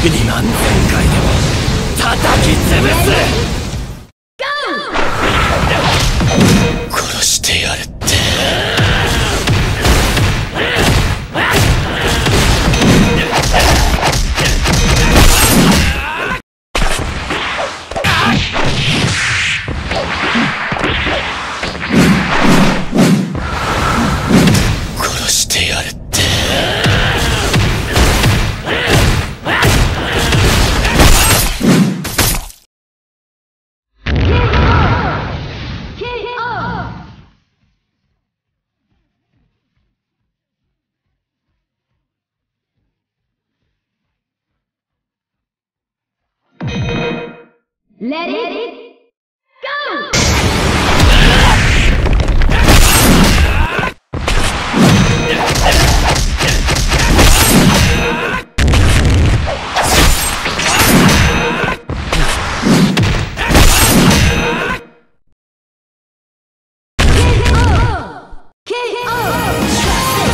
次に何千回でも叩き潰す。殺してやるって。殺してやるって。 Let it